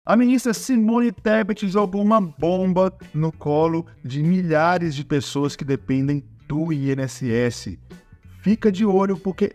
A ministra Simone Tebet jogou uma bomba no colo de milhares de pessoas que dependem do INSS. Fica de olho porque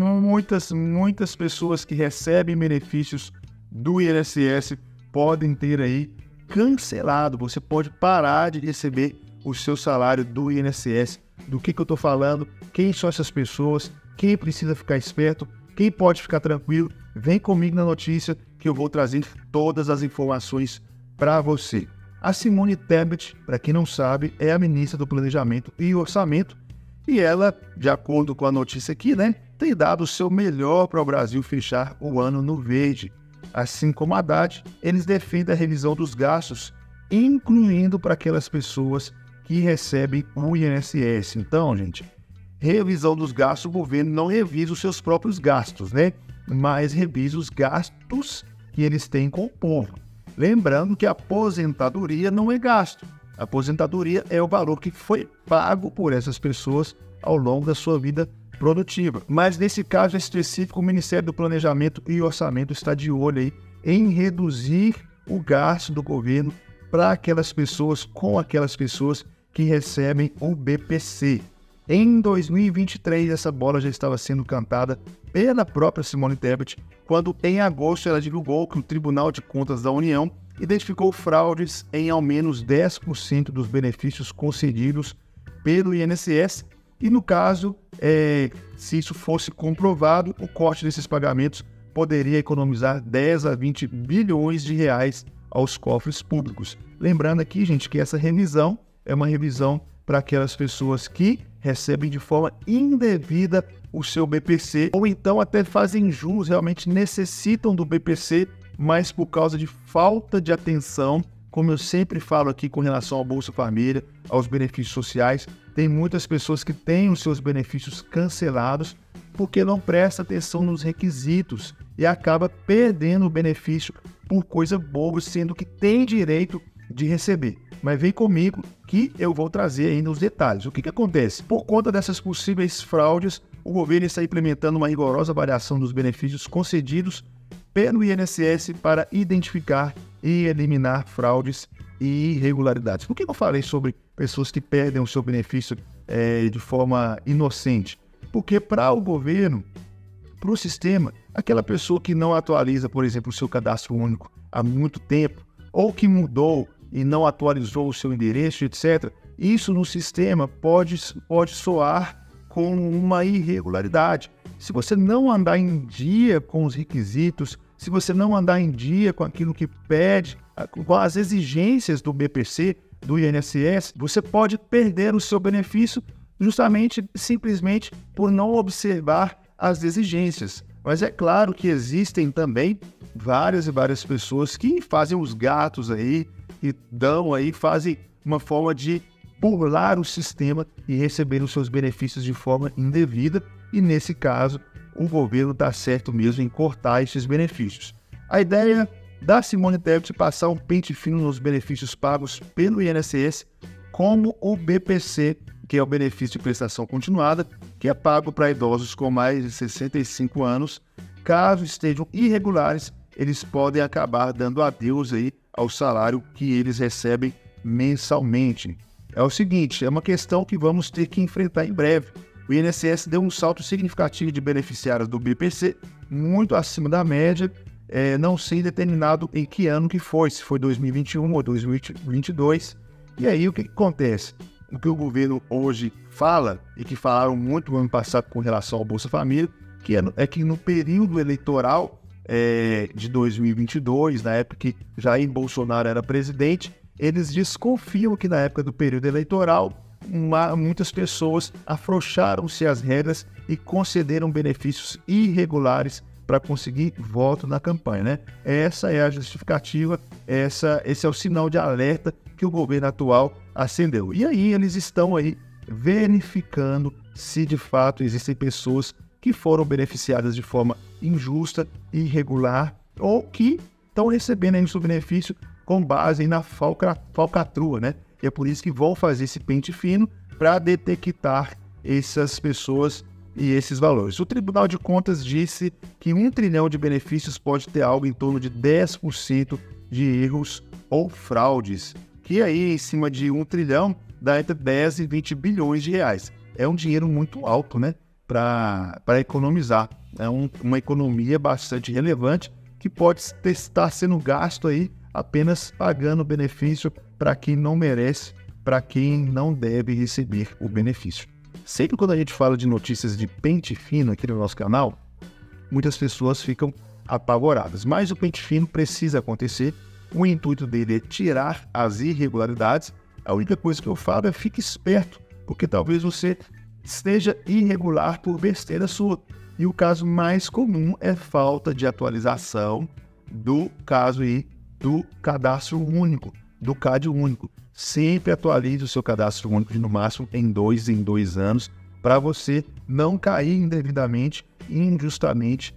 muitas pessoas que recebem benefícios do INSS podem ter aí cancelado. Você pode parar de receber o seu salário do INSS. Do que eu estou falando? Quem são essas pessoas? Quem precisa ficar esperto? Quem pode ficar tranquilo? Vem comigo na notícia que eu vou trazer todas as informações para você. A Simone Tebet, para quem não sabe, é a ministra do Planejamento e Orçamento e ela, de acordo com a notícia aqui, tem dado o seu melhor para o Brasil fechar o ano no verde. Assim como a Haddad, eles defendem a revisão dos gastos, incluindo para aquelas pessoas que recebem o INSS. Então, gente, revisão dos gastos, o governo não revisa os seus próprios gastos, mas revisa os gastos que eles têm com o povo. Lembrando que a aposentadoria não é gasto. A aposentadoria é o valor que foi pago por essas pessoas ao longo da sua vida produtiva. Mas nesse caso específico, o Ministério do Planejamento e Orçamento está de olho aí em reduzir o gasto do governo para aquelas pessoas, com aquelas pessoas que recebem o BPC. Em 2023, essa bola já estava sendo cantada pela própria Simone Tebet, quando em agosto ela divulgou que o Tribunal de Contas da União identificou fraudes em ao menos 10% dos benefícios concedidos pelo INSS e, no caso, se isso fosse comprovado, o corte desses pagamentos poderia economizar 10 a 20 bilhões de reais aos cofres públicos. Lembrando aqui, gente, que essa revisão é uma revisão para aquelas pessoas que recebem de forma indevida o seu BPC ou então até fazem jus, realmente necessitam do BPC, mas por causa de falta de atenção, como eu sempre falo aqui com relação ao Bolsa Família, aos benefícios sociais, tem muitas pessoas que têm os seus benefícios cancelados porque não presta atenção nos requisitos e acaba perdendo o benefício por coisa boba, sendo que tem direito de receber. Mas vem comigo que eu vou trazer ainda os detalhes. O que acontece? Por conta dessas possíveis fraudes, o governo está implementando uma rigorosa avaliação dos benefícios concedidos pelo INSS para identificar e eliminar fraudes e irregularidades. Por que eu falei sobre pessoas que perdem o seu benefício de forma inocente? Porque para o governo, para o sistema, aquela pessoa que não atualiza, por exemplo, o seu cadastro único há muito tempo, ou que mudou e não atualizou o seu endereço, etc., isso no sistema pode soar como uma irregularidade. Se você não andar em dia com os requisitos, se você não andar em dia com aquilo que pede, com as exigências do BPC, do INSS, você pode perder o seu benefício simplesmente por não observar as exigências. Mas é claro que existem também várias pessoas que fazem os gatos aí, que fazem uma forma de burlar o sistema e receber os seus benefícios de forma indevida, e nesse caso o governo está certo mesmo em cortar esses benefícios. A ideia da Simone Tebet é passar um pente fino nos benefícios pagos pelo INSS, como o BPC, que é o benefício de prestação continuada, que é pago para idosos com mais de 65 anos. Caso estejam irregulares, eles podem acabar dando adeus aí ao salário que eles recebem mensalmente. É o seguinte, é uma questão que vamos ter que enfrentar em breve. O INSS deu um salto significativo de beneficiários do BPC, muito acima da média, não sei determinado em que ano que foi, se foi 2021 ou 2022. E aí o que acontece? O que o governo hoje fala, e que falaram muito no ano passado com relação ao Bolsa Família, é que no período eleitoral de 2022, na época que Jair Bolsonaro era presidente, eles desconfiam que na época do período eleitoral, muitas pessoas afrouxaram-se as regras e concederam benefícios irregulares para conseguir voto na campanha, Essa é a justificativa, esse é o sinal de alerta que o governo atual acendeu. E aí eles estão aí verificando se de fato existem pessoas que foram beneficiadas de forma injusta, irregular, ou que estão recebendo aí o seu benefício com base na falcatrua, E é por isso que vão fazer esse pente fino para detectar essas pessoas e esses valores. O Tribunal de Contas disse que 1 trilhão de benefícios pode ter algo em torno de 10% de erros ou fraudes, que aí em cima de 1 trilhão dá entre 10 e 20 bilhões de reais. É um dinheiro muito alto, né, para economizar. É uma economia bastante relevante que pode estar sendo gasto aí apenas pagando benefício para quem não merece, para quem não deve receber o benefício. Sempre quando a gente fala de notícias de pente fino aqui no nosso canal, muitas pessoas ficam apavoradas, mas o pente fino precisa acontecer. O intuito dele é tirar as irregularidades. A única coisa que eu falo é fique esperto, porque talvez você esteja irregular por besteira sua. E o caso mais comum é falta de atualização do caso aí do cadastro único, do CAD único. Sempre atualize o seu cadastro único de no máximo em 2 anos, para você não cair indevidamente e injustamente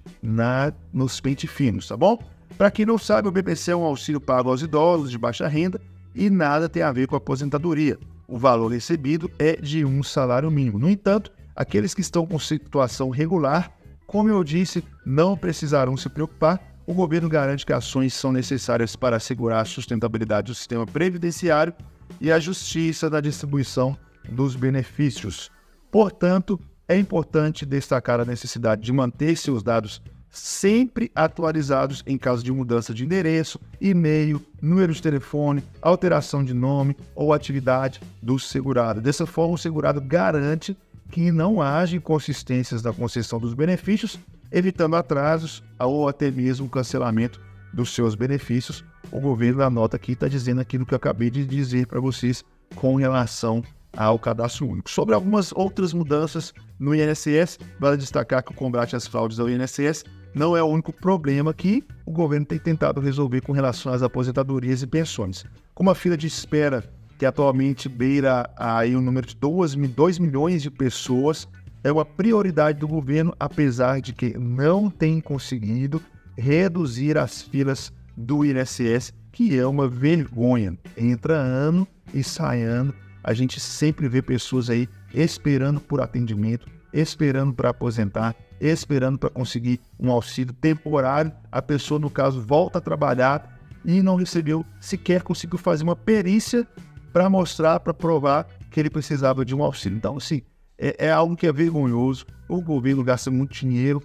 nos pente finos, tá bom? Para quem não sabe, o BPC é um auxílio pago aos idosos de baixa renda e nada tem a ver com a aposentadoria. O valor recebido é de um salário mínimo. No entanto, aqueles que estão com situação regular, como eu disse, não precisarão se preocupar. O governo garante que ações são necessárias para assegurar a sustentabilidade do sistema previdenciário e a justiça na distribuição dos benefícios. Portanto, é importante destacar a necessidade de manter seus dados sempre atualizados em caso de mudança de endereço, e-mail, número de telefone, alteração de nome ou atividade do segurado. Dessa forma, o segurado garante que não haja inconsistências na concessão dos benefícios, evitando atrasos ou até mesmo cancelamento dos seus benefícios. O governo da nota aqui está dizendo aquilo que eu acabei de dizer para vocês com relação ao cadastro único. Sobre algumas outras mudanças no INSS, vale destacar que o combate às fraudes ao INSS não é o único problema que o governo tem tentado resolver com relação às aposentadorias e pensões. Como a fila de espera, que atualmente beira aí o número de 2 milhões de pessoas, é uma prioridade do governo, apesar de que não tem conseguido reduzir as filas do INSS, que é uma vergonha. Entra ano e sai ano, a gente sempre vê pessoas aí esperando por atendimento, esperando para aposentar, esperando para conseguir um auxílio temporário. A pessoa, no caso, volta a trabalhar e não recebeu, sequer conseguiu fazer uma perícia para mostrar, para provar que ele precisava de um auxílio. Então, assim, é algo que é vergonhoso. O governo gasta muito dinheiro,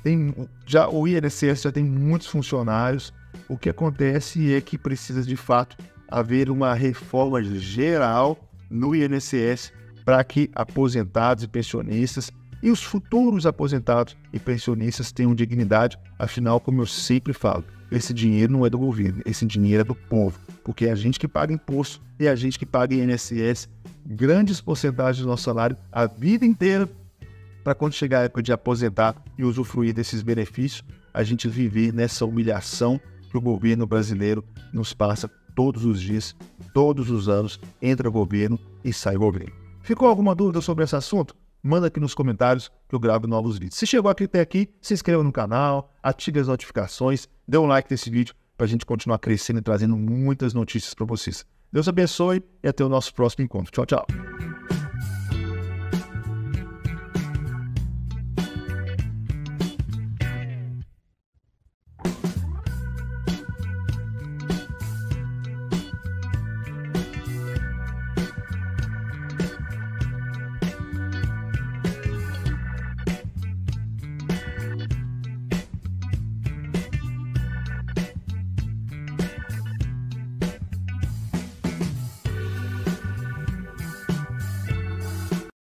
o INSS já tem muitos funcionários. O que acontece é que precisa, de fato, haver uma reforma geral no INSS para que aposentados e pensionistas e os futuros aposentados e pensionistas tenham dignidade. Afinal, como eu sempre falo, esse dinheiro não é do governo, esse dinheiro é do povo, porque é a gente que paga imposto e é a gente que paga INSS, grandes porcentagens do nosso salário a vida inteira, para quando chegar a época de aposentar e usufruir desses benefícios, a gente viver nessa humilhação que o governo brasileiro nos passa todos os dias, todos os anos. Entra governo e sai governo. Ficou alguma dúvida sobre esse assunto? Manda aqui nos comentários que eu gravo novos vídeos. Se chegou até aqui, se inscreva no canal, ative as notificações, dê um like nesse vídeo para a gente continuar crescendo e trazendo muitas notícias para vocês. Deus abençoe e até o nosso próximo encontro. Tchau, tchau.